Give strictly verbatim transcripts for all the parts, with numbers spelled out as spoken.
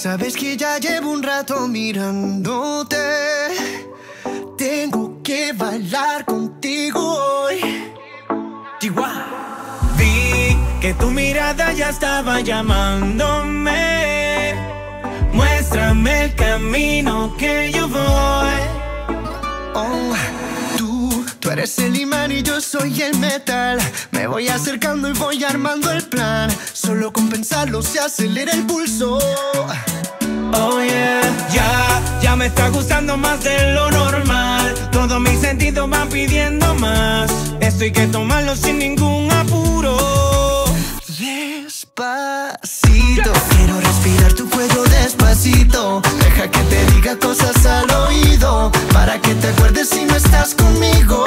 Sabes que ya llevo un rato mirándote. Tengo que bailar contigo hoy. Chihuahua. Vi que tu mirada ya estaba llamándome. Muéstrame el camino que yo voy. Oh, tú, tú eres el imán y yo soy el metal. Me voy acercando y voy armando el plan. Solo con pensarlo se acelera el pulso. Oh yeah, ya, ya me está gustando más de lo normal. Todos mis sentidos van pidiendo más. Esto hay que tomarlo sin ningún apuro. Despacito, quiero respirar tu cuello despacito. Deja que te diga cosas al oído, para que te acuerdes si no estás conmigo.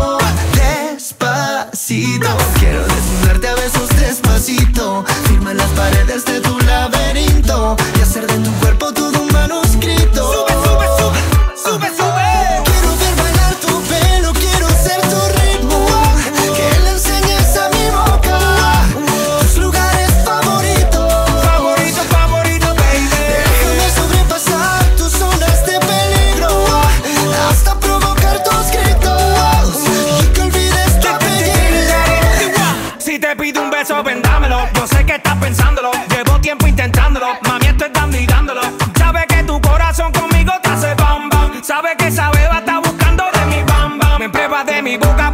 Despacito, quiero desnudarte a besos despacito. Firma las paredes de tu laberinto y hacer de tu cuerpo todo un manuscrito. Sube, sube, sube, sube, sube. Quiero ver bailar tu pelo, quiero ser tu ritmo. Que le enseñes a mi boca tus lugares favoritos. Favorito, favorito, baby. Déjame sobrepasar tus zonas de peligro, hasta provocar tus gritos y que olvides tu apellido. Si te pido un beso, vendámelo. Yo sé que estás pensándolo, llevo tiempo intentándolo. Mami, esto es dando y dándolo. Sabe que tu corazón conmigo te hace bam bam. Sabe que esa beba está buscando de mi bam bam. Me prueba de mi boca